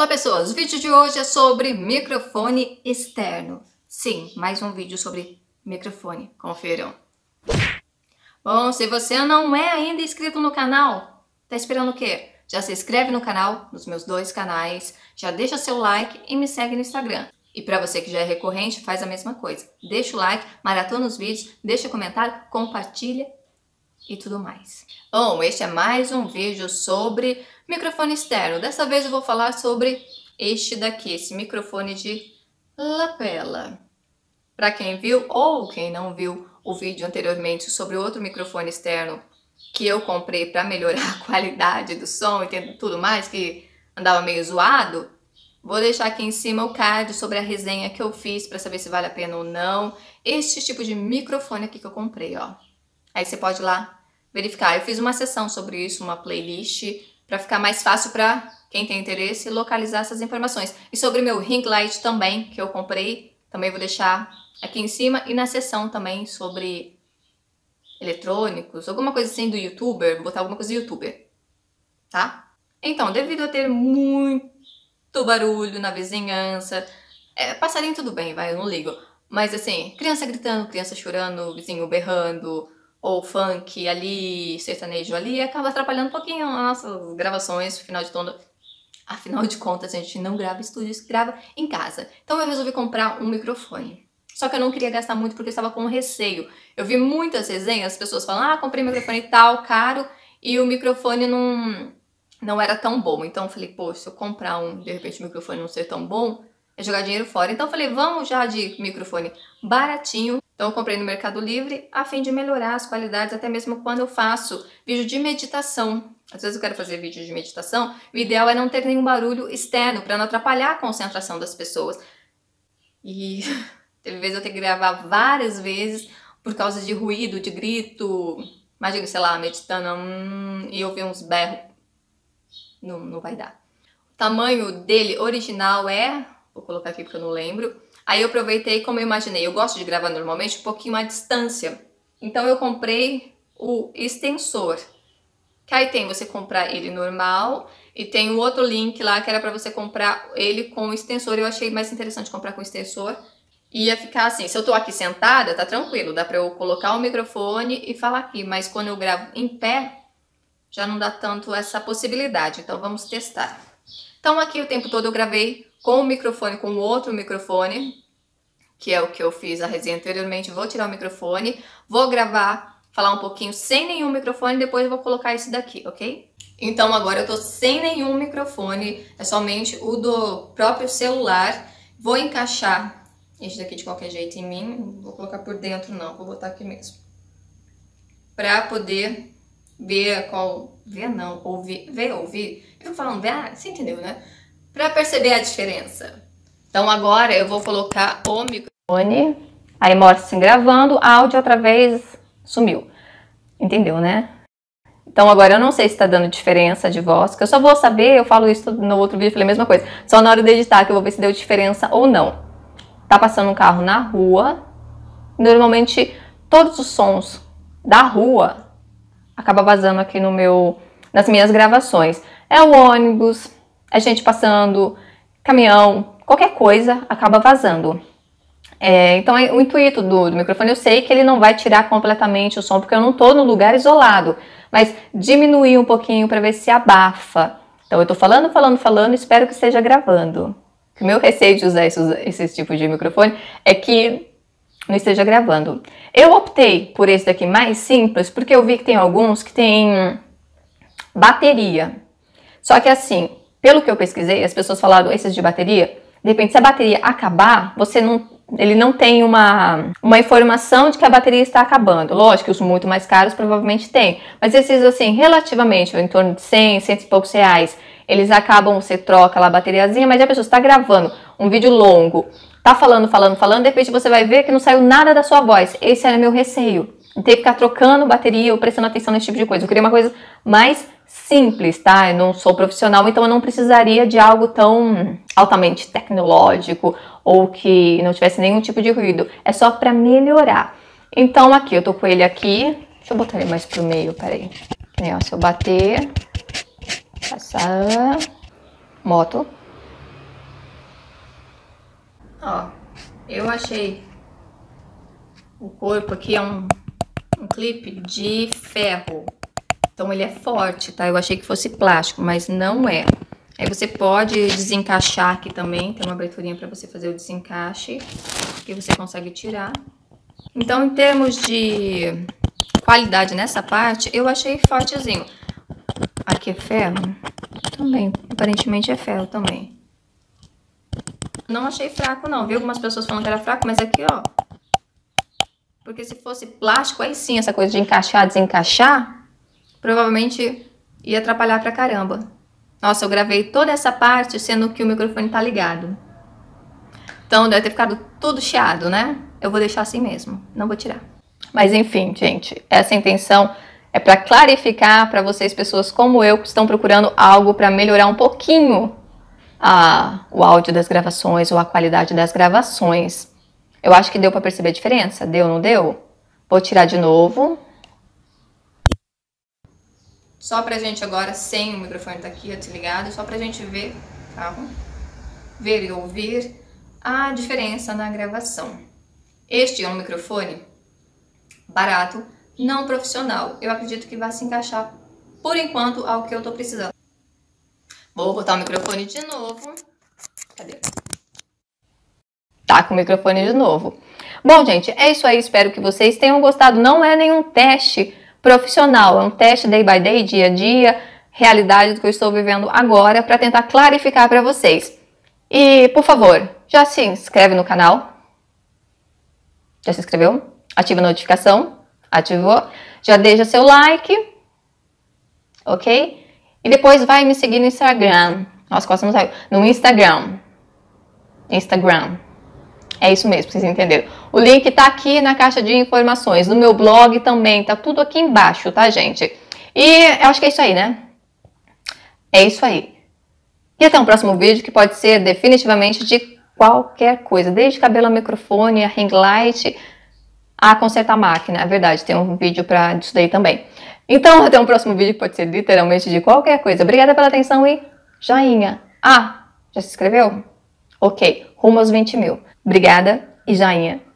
Olá pessoas, o vídeo de hoje é sobre microfone externo. Sim, mais um vídeo sobre microfone, confiram. Bom, se você não é ainda inscrito no canal, tá esperando o quê? Já se inscreve no canal, nos meus dois canais, já deixa seu like e me segue no Instagram. E para você que já é recorrente, faz a mesma coisa. Deixa o like, maratona os vídeos, deixa comentário, compartilha e tudo mais. Bom, este é mais um vídeo sobre microfone externo. Dessa vez eu vou falar sobre este daqui, esse microfone de lapela. Para quem viu ou quem não viu o vídeo anteriormente sobre outro microfone externo que eu comprei para melhorar a qualidade do som e tudo mais, que andava meio zoado, vou deixar aqui em cima o card sobre a resenha que eu fiz para saber se vale a pena ou não. Este tipo de microfone aqui que eu comprei, ó. Aí você pode ir lá verificar. Eu fiz uma sessão sobre isso, uma playlist, para ficar mais fácil para quem tem interesse localizar essas informações. E sobre meu ring light também, que eu comprei, também vou deixar aqui em cima. E na sessão também sobre eletrônicos, alguma coisa assim do youtuber, vou botar alguma coisa do youtuber, tá? Então, devido a ter muito barulho na vizinhança, passarinho tudo bem, vai, eu não ligo. Mas assim, criança gritando, criança chorando, vizinho berrando, ou funk ali, sertanejo ali, acaba atrapalhando um pouquinho as nossas gravações, afinal de contas a gente não grava em estúdios, grava em casa. Então eu resolvi comprar um microfone. Só que eu não queria gastar muito porque eu estava com receio. Eu vi muitas resenhas, as pessoas falam, comprei um microfone tal, caro, e o microfone não era tão bom. Então eu falei, poxa, se eu comprar de repente o microfone não ser tão bom, é jogar dinheiro fora. Então eu falei, vamos já de microfone baratinho. Então eu comprei no Mercado Livre a fim de melhorar as qualidades, até mesmo quando eu faço vídeo de meditação. Às vezes eu quero fazer vídeo de meditação, o ideal é não ter nenhum barulho externo para não atrapalhar a concentração das pessoas. E teve vezes eu ter que gravar várias vezes por causa de ruído, de grito. Imagina, sei lá, meditando e eu ver uns berros. Não vai dar. O tamanho dele original vou colocar aqui porque eu não lembro. Aí eu aproveitei como eu imaginei. Eu gosto de gravar normalmente um pouquinho à distância. Então eu comprei o extensor. Que aí tem você comprar ele normal e tem o outro link lá que era pra você comprar ele com o extensor. Eu achei mais interessante comprar com o extensor. Ia ficar assim, se eu tô aqui sentada, tá tranquilo. Dá pra eu colocar o microfone e falar aqui. Mas quando eu gravo em pé, já não dá tanto essa possibilidade. Então vamos testar. Então aqui o tempo todo eu gravei com o microfone, com o outro microfone, que é o que eu fiz a resenha anteriormente. Vou tirar o microfone, vou gravar, falar um pouquinho sem nenhum microfone, depois eu vou colocar esse daqui, ok? Então agora eu tô sem nenhum microfone, é somente o do próprio celular. Vou encaixar esse daqui de qualquer jeito em mim, não vou colocar por dentro não, vou botar aqui mesmo. Pra poder ver ouvir. Eu tô falando, você entendeu, né? Pra perceber a diferença. Então agora eu vou colocar o microfone, aí mostra assim gravando, áudio outra vez sumiu. Entendeu, né? Então agora eu não sei se tá dando diferença de voz, que eu só vou saber, eu falo isso no outro vídeo, falei a mesma coisa. Só na hora de editar que eu vou ver se deu diferença ou não. Tá passando um carro na rua, normalmente todos os sons da rua acaba vazando aqui nas minhas gravações. É o ônibus, é gente passando, caminhão, qualquer coisa acaba vazando. Então o intuito do microfone, eu sei que ele não vai tirar completamente o som, porque eu não tô num lugar isolado, mas diminuir um pouquinho para ver se abafa. Então eu tô falando, espero que esteja gravando. O meu receio de usar esse tipo de microfone é que não esteja gravando. Eu optei por esse daqui mais simples, porque eu vi que tem alguns que tem bateria. Só que assim, pelo que eu pesquisei, as pessoas falaram esses de bateria, de repente se a bateria acabar, ele não tem uma informação de que a bateria está acabando. Lógico que os muito mais caros provavelmente tem, mas esses assim, relativamente, em torno de 100 e poucos reais, eles acabam, você troca lá a bateriazinha, mas a pessoa está gravando um vídeo longo, tá falando, de repente você vai ver que não saiu nada da sua voz. Esse era meu receio. Ter que ficar trocando bateria ou prestando atenção nesse tipo de coisa. Eu queria uma coisa mais simples, tá? Eu não sou profissional, então eu não precisaria de algo tão altamente tecnológico ou que não tivesse nenhum tipo de ruído. É só pra melhorar. Então aqui, eu tô com ele aqui. Deixa eu botar ele mais pro meio, peraí. Se eu bater, passar, moto. Ó, eu achei o corpo aqui é um clipe de ferro. Então ele é forte, tá? Eu achei que fosse plástico, mas não é. Aí você pode desencaixar aqui também. Tem uma aberturinha para você fazer o desencaixe, que você consegue tirar. Então, em termos de qualidade nessa parte, eu achei fortezinho. Aqui é ferro? Também, aparentemente é ferro também. Não achei fraco não, vi algumas pessoas falando que era fraco, mas aqui, ó. Porque se fosse plástico, aí sim, essa coisa de encaixar, desencaixar, provavelmente ia atrapalhar pra caramba. Nossa, eu gravei toda essa parte, sendo que o microfone tá ligado. Então deve ter ficado tudo chiado, né? Eu vou deixar assim mesmo, não vou tirar. Mas enfim, gente, essa intenção é para clarificar para vocês, pessoas como eu, que estão procurando algo para melhorar um pouquinho o áudio das gravações ou a qualidade das gravações. Eu acho que deu para perceber a diferença. Deu, não deu? Vou tirar de novo. Só pra gente agora, sem o microfone tá aqui desligado, só pra gente ver, tá? Ver e ouvir a diferença na gravação. Este é um microfone barato, não profissional. Eu acredito que vai se encaixar, por enquanto, ao que eu tô precisando. Vou botar o microfone de novo. Cadê? Tá com o microfone de novo. Bom, gente, é isso aí. Espero que vocês tenham gostado. Não é nenhum teste profissional, é um teste day by day, dia a dia, realidade do que eu estou vivendo agora, para tentar clarificar para vocês. E, por favor, já se inscreve no canal? Já se inscreveu? Ativa a notificação? Ativou? Já deixa seu like, ok? E depois vai me seguir no Instagram. Nossa, quase não saiu. No Instagram. É isso mesmo, vocês entenderam. O link tá aqui na caixa de informações. No meu blog também, tá tudo aqui embaixo, tá, gente? E eu acho que é isso aí, né? É isso aí. E até um próximo vídeo, que pode ser definitivamente de qualquer coisa. Desde cabelo a microfone, a ring light, a consertar a máquina. É verdade, tem um vídeo pra isso daí também. Então, até um próximo vídeo, que pode ser literalmente de qualquer coisa. Obrigada pela atenção e joinha. Ah, já se inscreveu? Ok, rumo aos 20 mil. Obrigada e joinha.